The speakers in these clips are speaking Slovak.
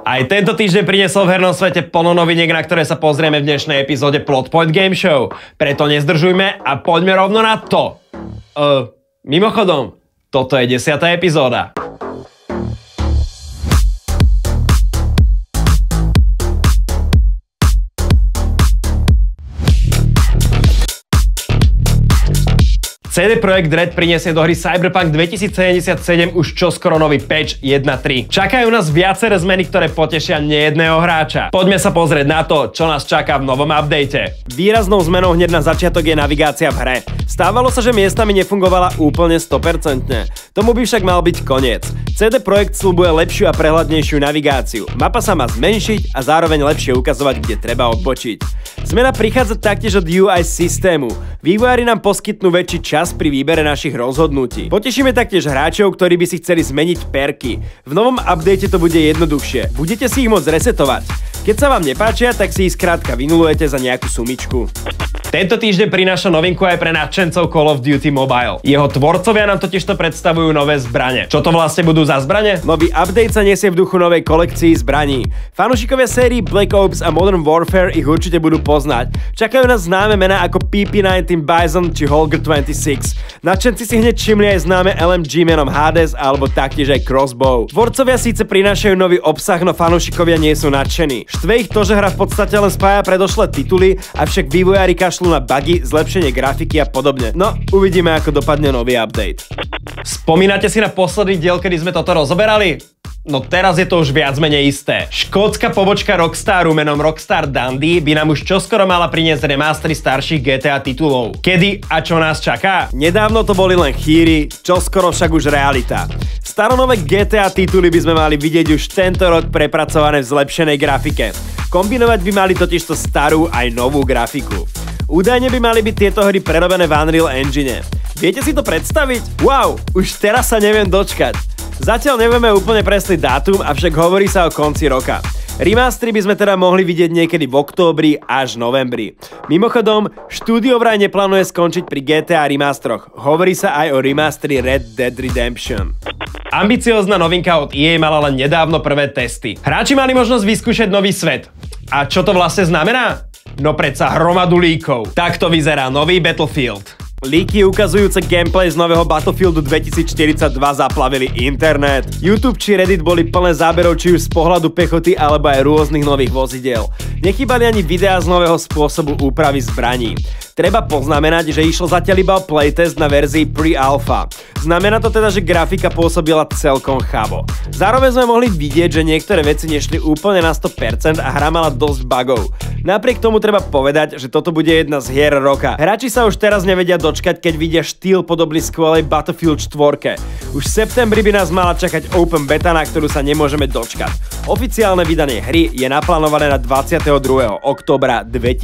Aj tento týždeň priniesol v hernom svete plno noviniek, na ktoré sa pozrieme v dnešnej epizóde Plot Point Game Show. Preto nezdržujme a poďme rovno na to. Mimochodom, toto je 10. epizóda. CD Projekt Red priniesie do hry Cyberpunk 2077 už čoskoro nový patch 1.3. Čakajú nás viaceré zmeny, ktoré potešia nejedného hráča. Poďme sa pozrieť na to, čo nás čaká v novom update. Výraznou zmenou hneď na začiatok je navigácia v hre. Stávalo sa, že miestami nefungovala úplne 100%. Tomu by však mal byť koniec. CD Projekt sľubuje lepšiu a prehľadnejšiu navigáciu. Mapa sa má zmenšiť a zároveň lepšie ukazovať, kde treba odbočiť. Zmena prichádza taktiež od UI systému. Vývojári nám poskytnú väčší čas pri výbere našich rozhodnutí. Potešíme taktiež hráčov, ktorí by si chceli zmeniť perky. V novom update to bude jednoduchšie. Budete si ich môcť resetovať. Keď sa vám nepáčia, tak si ich skrátka vynulujete za nejakú sumičku. Tento týždeň prináša novinku aj pre nadšencov Call of Duty Mobile. Jeho tvorcovia nám totižto predstavujú nové zbrane. Čo to vlastne budú za zbrane? Nový update sa nesie v duchu novej kolekcii zbraní. Fanúšikovia sérií Black Ops a Modern Warfare ich určite budú poznať. Čakajú nás známe mená ako PP-19 Bison či Holger 26. Nadšenci si hneď všimli aj známe LMG menom Hades alebo taktiež aj Crossbow. Tvorcovia síce prinášajú nový obsah, no fanúšikovia nie sú nadšení. Štve ich to, že hra v podstate len spája predošlé tituly, avšak vývojári kašľú na bugy, zlepšenie grafiky a podobne. No, uvidíme, ako dopadne nový update. Spomínate si na posledný diel, kedy sme toto rozoberali? No teraz je to už viac menej isté. Škótska pobočka Rockstaru menom Rockstar Dundee by nám už čoskoro mala priniesť remastery starších GTA titulov. Kedy a čo nás čaká? Nedávno to boli len chýry, čoskoro však už realita. Staronové GTA tituly by sme mali vidieť už tento rok prepracované v zlepšenej grafike. Kombinovať by mali totižto starú aj novú grafiku. Údajne by mali byť tieto hry prerobené v Unreal Engine. Viete si to predstaviť? Wow, už teraz sa neviem dočkať. Zatiaľ nevieme úplne presný dátum, avšak hovorí sa o konci roka. Remastery by sme teda mohli vidieť niekedy v októbri až novembri. Mimochodom, štúdio vraj neplánuje skončiť pri GTA remasteroch. Hovorí sa aj o remasteri Red Dead Redemption. Ambiciózna novinka od EA mala len nedávno prvé testy. Hráči mali možnosť vyskúšať nový svet. A čo to vlastne znamená? No predsa hromadu líkov. Takto vyzerá nový Battlefield. Líky ukazujúce gameplay z nového Battlefieldu 2042 zaplavili internet. YouTube či Reddit boli plné záberov či už z pohľadu pechoty alebo aj rôznych nových vozidiel. Nechýbali ani videá z nového spôsobu úpravy zbraní. Treba poznamenať, že išlo zatiaľ iba o playtest na verzii pre-alpha. Znamená to teda, že grafika pôsobila celkom chabo. Zároveň sme mohli vidieť, že niektoré veci nešli úplne na 100% a hra mala dosť bugov. Napriek tomu treba povedať, že toto bude jedna z hier roka. Hráči sa už teraz nevedia dočkať, keď vidia štýl podobný skvelej Battlefield 4. Už v septembri by nás mala čakať open beta, na ktorú sa nemôžeme dočkať. Oficiálne vydanie hry je naplánované na 22. októbra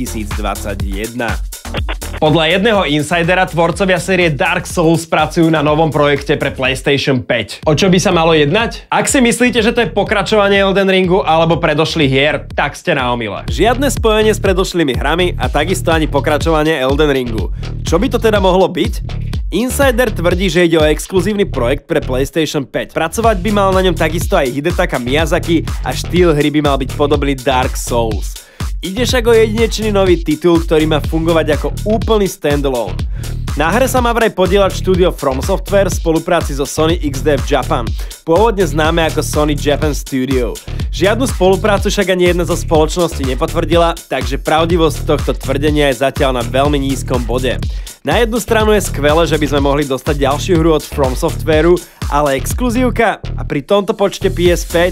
2021. Podľa jedného insidera tvorcovia série Dark Souls pracujú na novom projekte pre PlayStation 5. O čo by sa malo jednať? Ak si myslíte, že to je pokračovanie Elden Ringu alebo predošlých hier, tak ste na omyle. Žiadne spojenie s predošlými hrami a takisto ani pokračovanie Elden Ringu. Čo by to teda mohlo byť? Insider tvrdí, že ide o exkluzívny projekt pre PlayStation 5. Pracovať by mal na ňom takisto aj Hidetaka Miyazaki a štýl hry by mal byť podobný Dark Souls. Ide však o jedinečný nový titul, ktorý má fungovať ako úplný standalone. Na hre sa má vraj podieľať štúdio From Software v spolupráci so Sony XDev Japan, pôvodne známe ako Sony Japan Studio. Žiadnu spoluprácu však ani jedna zo spoločností nepotvrdila, takže pravdivosť tohto tvrdenia je zatiaľ na veľmi nízkom bode. Na jednu stranu je skvelé, že by sme mohli dostať ďalšiu hru od From Softwareu, ale exkluzívka a pri tomto počte PS5?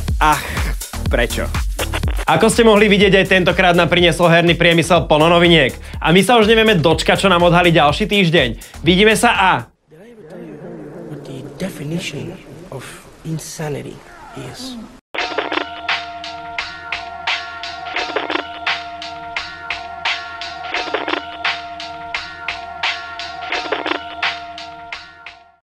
Prečo? Ako ste mohli vidieť, aj tentokrát nám priniesol herný priemysel plno noviniek. A my sa už nevieme dočkať, čo nám odhalí ďalší týždeň. Vidíme sa a... What the definition of insanity is.